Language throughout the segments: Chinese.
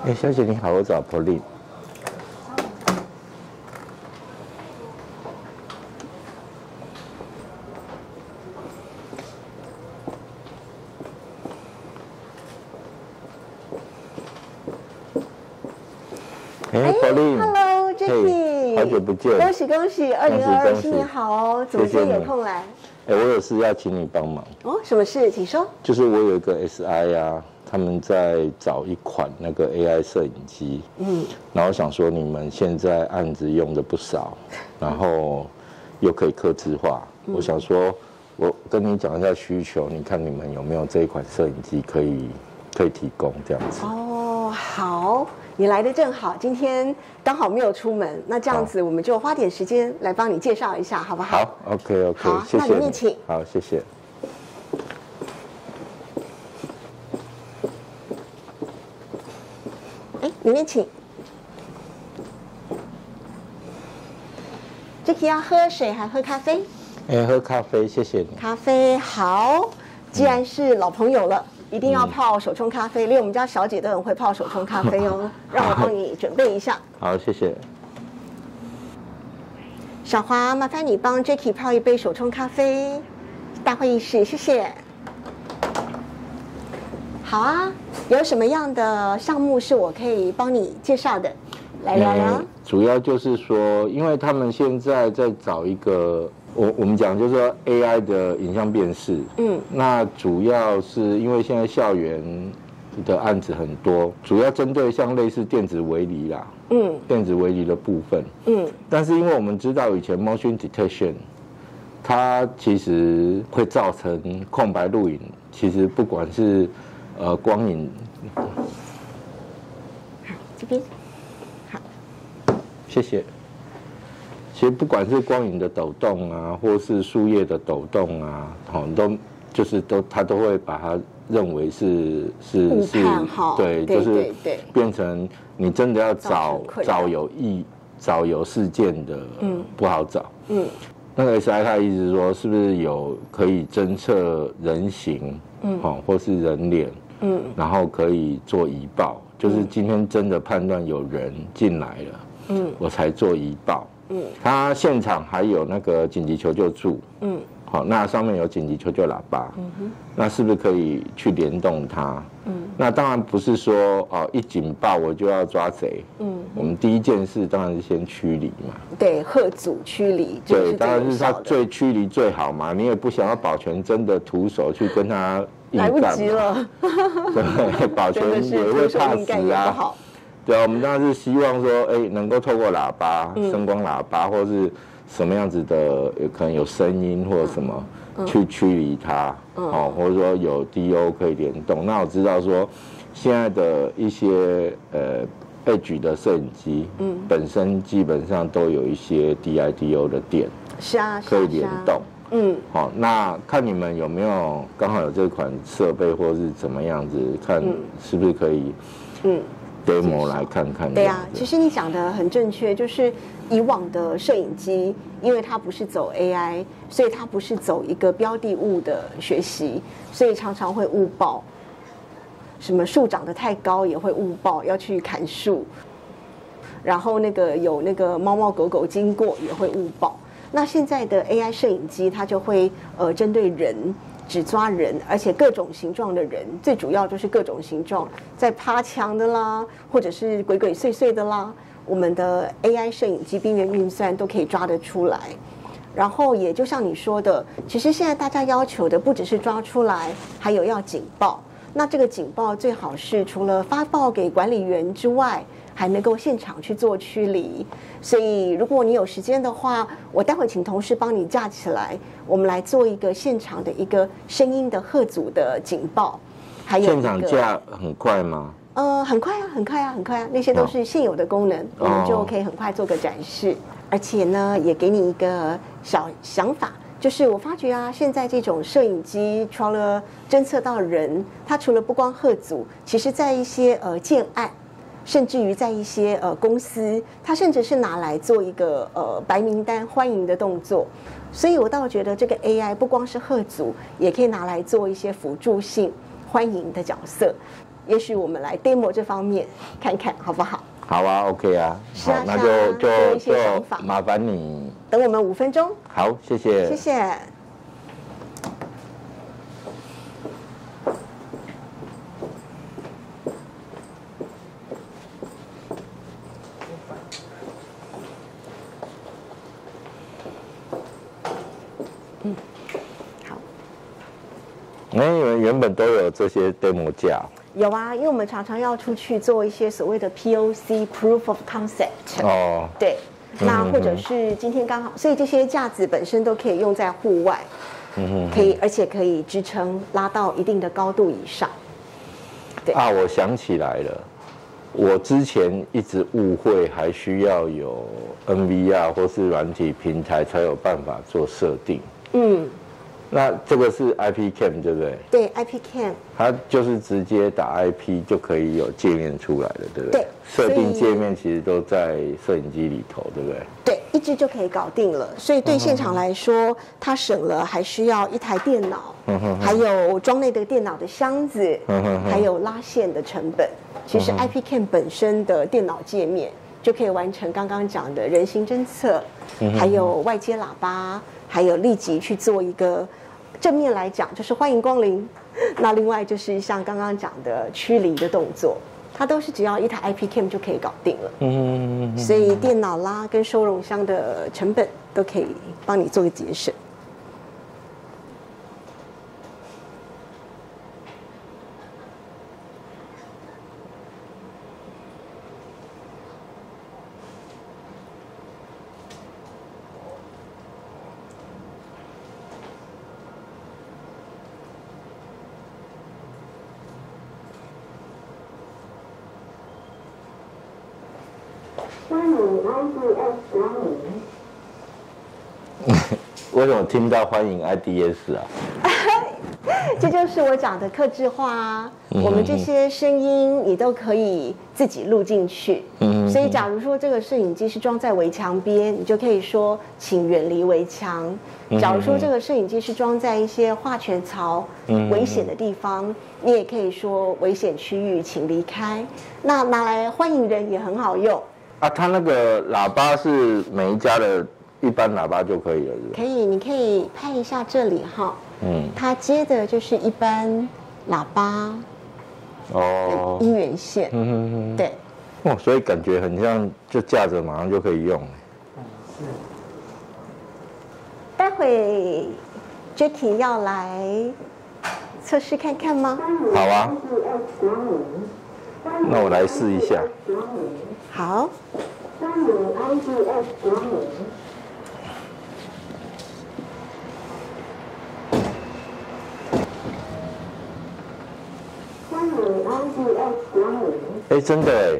哎，小姐你好，我找 Pauline。哎，Pauline。 Hello Jackie。 好久不见。 恭喜恭喜，2022新年好哦！怎么今天有空来？ 哎，我有事要请你帮忙。 哦，什么事？请说。 就是我有一个 SI 啊。他们在找一款那个 AI 摄影机，然后想说你们现在案子用的不少，然后又可以客制化，我想说，我跟你讲一下需求，你看你们有没有这一款摄影机可以提供这样子？ 哦，好，你来的正好，今天刚好没有出门，那这样子我们就花点时间来帮你介绍一下，好不好？ 好 ，OK， 好， 谢谢。 那里面请。 好，谢谢。 里面请。Jackie 要喝水还喝咖啡？ 哎，喝咖啡，谢谢你。 咖啡好，既然是老朋友了，一定要泡手冲咖啡，连我们家小姐都很会泡手冲咖啡哦。让我帮你准备一下。 好，谢谢。 小华，麻烦你帮 Jackie 泡一杯手冲咖啡。大会议室，谢谢。好啊，有什么样的项目是我可以帮你介绍的？来聊聊。 主要就是说，因为他们现在在找一个，我们讲就是说 AI 的影像辨识。那主要是因为现在校园的案子很多，主要针对像类似电子围篱啦，电子围篱的部分。但是因为我们知道以前 motion detection， 它其实会造成空白录影，其实不管是光影， 好，这边，好， 谢谢。其实不管是光影的抖动啊，或是树叶的抖动啊，他都会把它认为是，对，就是变成你真的要找有事件的，不好找。那个 SI 它的意思是说，是不是有可以侦测人形，或是人脸，然后可以做移报，就是今天真的判断有人进来了，我才做移报。它现场还有那个紧急求救柱，好，那上面有紧急求救喇叭，那是不是可以去联动它？那当然不是说一警报我就要抓贼，我们第一件事当然是先驱离嘛， 对，吓阻驱离， 对，当然是他最驱离最好嘛，你也不想要保全真的徒手去跟他硬干嘛， 来不及了， 对，保全也会怕死啊。对啊，我们当然是希望说，能够透过喇叭、声光喇叭，或是什么样子的，可能有声音或者什么，去驱离它，或者说有 DO 可以联动。那我知道说，现在的一些Edge 的摄影机，本身基本上都有一些 DIDO 的电， 是啊， 可以联动。好，那看你们有没有刚好有这款设备，或是怎么样子，看是不是可以，demo 来看看。 对啊，其实你讲的很正确，就是以往的摄影机，因为它不是走 AI， 所以它不是走一个标的物的学习，所以常常会误报。什么树长得太高也会误报，要去砍树。然后有那个猫猫狗狗经过也会误报。那现在的 AI 摄影机它就会针对人。只抓人，而且各种形状的人，最主要就是各种形状，在趴墙的啦，或者是鬼鬼祟祟的啦，我们的 AI 摄影机边缘运算都可以抓得出来。然后也就像你说的，其实现在大家要求的不只是抓出来，还有要警报。那这个警报最好是除了发报给管理员之外，还能够现场去做驱离。所以如果你有时间的话，我待会请同事帮你架起来，我们来做一个现场的一个声音的吓阻的警报。还有现场架很快吗？ 很快啊，很快啊，很快啊，那些都是现有的功能，我们就可以很快做个展示。而且呢，也给你一个小想法。就是我发觉啊，现在这种摄影机除了侦测到人，它除了不光吓阻，其实在一些建案，甚至于在一些公司，它甚至是拿来做一个白名单欢迎的动作。所以我倒觉得这个 AI 不光是吓阻，也可以拿来做一些辅助性欢迎的角色。 也许我们来 demo 这方面看看好不好？ 好啊 ，OK 啊， 是啊好，那是啊就有一些想法麻烦你。 等我们5分钟， 好，谢谢。 谢谢。好。 你们原本都有这些 demo 架。 有啊，因为我们常常要出去做一些所谓的 POC（Proof of Concept）。 哦。 对，那或者是今天刚好，所以这些架子本身都可以用在户外，而且可以支撑拉到一定的高度以上。对啊，我想起来了，我之前一直误会还需要有 NVR 或是软体平台才有办法做设定。那这个是 IP Cam 对不对？ 对 ，IP Cam， 它就是直接打 IP 就可以有界面出来了，对不对？ 对， 设定界面其实都在摄影机里头，对不对？ 对，一支就可以搞定了。所以对现场来说，它省了还需要一台电脑，还有装那个电脑的箱子，还有拉线的成本。其实 IP Cam 本身的电脑界面就可以完成刚刚讲的人形侦测，还有外接喇叭，还有立即去做一个。正面来讲就是欢迎光临，那另外就是像刚刚讲的驱离的动作，它都是只要一台 IP Cam 就可以搞定了。所以电脑啦跟收容箱的成本都可以帮你做个节省。 为什么听到欢迎 IDS 啊？ 这就是我讲的客制化啊。我们这些声音你都可以自己录进去。所以假如说这个摄影机是装在围墙边，你就可以说请远离围墙。假如说这个摄影机是装在一些化泉槽危险的地方，你也可以说危险区域请离开。那拿来欢迎人也很好用啊。它那个喇叭是每一家的一般喇叭就可以了，是吧？ 可以，你可以拍一下这里哈。它接的就是一般喇叭的音源线。对。 哦，所以感觉很像就架着马上就可以用。 是。待会 Jacky 要来测试看看吗？ 好啊。那我来试一下。 好。 哎，真的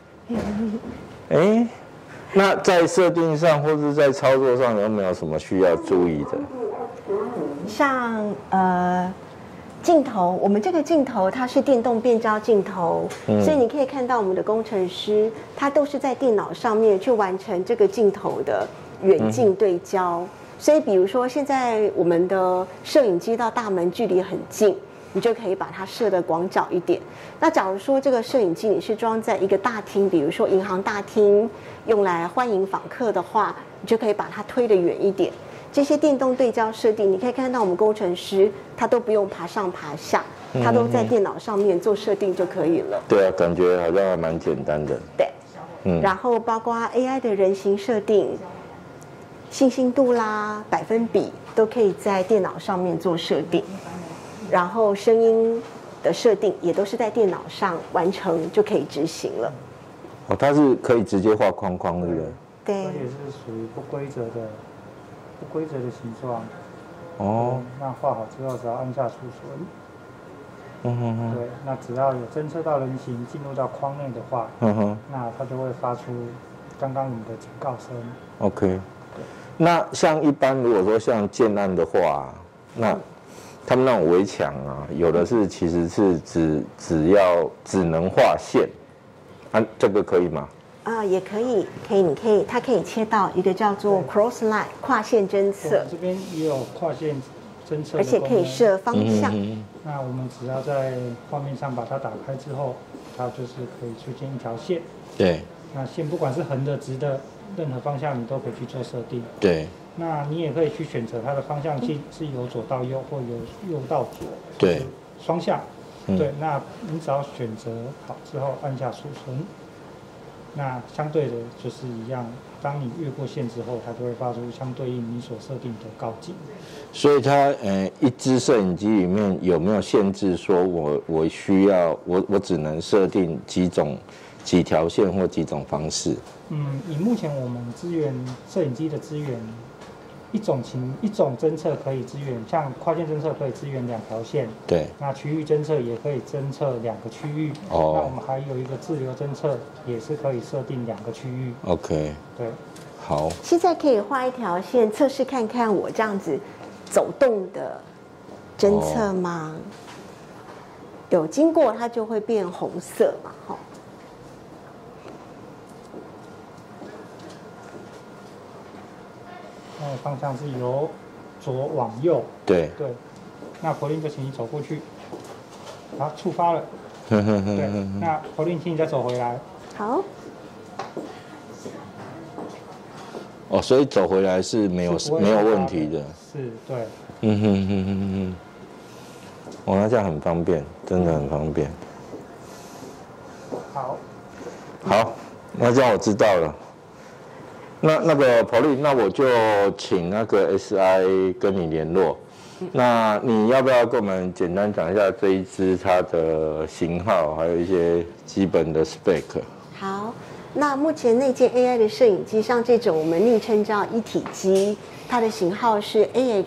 哎，那在设定上或是在操作上有没有什么需要注意的？ 像镜头，我们这个镜头它是电动变焦镜头，所以你可以看到我们的工程师他都是在电脑上面去完成这个镜头的远近对焦。所以比如说现在我们的摄影机到大门距离很近，你就可以把它设得广角一点。那假如说这个摄影机你是装在一个大厅，比如说银行大厅，用来欢迎访客的话，你就可以把它推得远一点。这些电动对焦设定，你可以看到我们工程师他都不用爬上爬下，他都在电脑上面做设定就可以了。 对啊，感觉好像还蛮简单的。 对，然后包括 AI 的人形设定、信心度啦、百分比都可以在电脑上面做设定。然后声音的设定也都是在电脑上完成就可以执行了。 哦，它是可以直接画框框，对不对？ 对。 而且是属于不规则的形状。 哦。 那画好之后，只要按下储存。对，那只要有侦测到人形进入到框内的话，那它就会发出刚刚你的警告声。 OK。那像一般如果说像建案的话，那他们那种围墙啊，有的是其实是只能画线，啊，这个可以吗？ 也可以，它可以切到一个叫做 cross line 跨线侦测。 这边也有跨线侦测， 而且可以设方向。 那我们只要在画面上把它打开之后，它就是可以出现一条线。 对。 那线不管是横的、直的，任何方向你都可以去做设定。 对。 那你也可以去选择它的方向性是由左到右或由右到左， 对， 双向。对，那你只要选择好之后按下储存，那相对的就是一样，当你越过线之后，它就会发出相对应你所设定的告警。 所以它一支摄影机里面有没有限制说我需要我只能设定几条线或几种方式？ 以目前我们资源摄影机的资源。一种侦测可以支援，像跨线侦测可以支援2条线， 对。那区域侦测也可以侦测2个区域。哦。那我们还有一个滞留侦测，也是可以设定2个区域。 OK。 对。 好。 现在可以画一条线测试看看我这样子走动的侦测吗？有经过它就会变红色嘛，哈。 方向是由左往右。 对。 那口令就请你走过去。好，触发了。对。那口令请你再走回来。 好。 哦，所以走回来是没有问题的。 是，对。 哦，那这样很方便，真的很方便。 好。 好，那这样我知道了。那个Pauline，那我就请那个 SI 跟你联络。那你要不要跟我们简单讲一下这一支它的型号，还有一些基本的 spec？ 好， 那目前内建 AI 的摄影机，像这种我们昵称叫一体机，它的型号是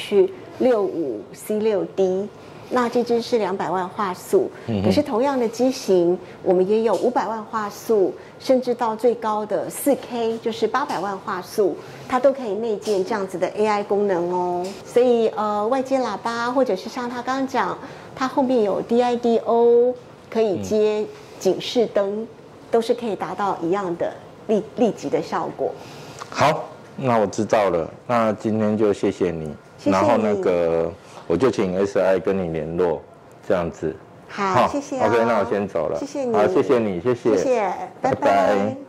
AH65C6D。那这支是200万画素，可是同样的机型，我们也有500万画素，甚至到最高的4K，就是800万画素，它都可以内建这样子的 AI 功能哦。所以外接喇叭，或者是像他刚刚讲，它后面有 DIDO， 可以接警示灯，都是可以达到一样的立即的效果。 好，那我知道了。那今天就谢谢你。 谢谢你。 然后那个。我就请 SI 跟你联络，这样子。 好，谢谢。 OK， 那我先走了。 谢谢你。 好，谢谢你，谢谢。 谢谢，拜拜。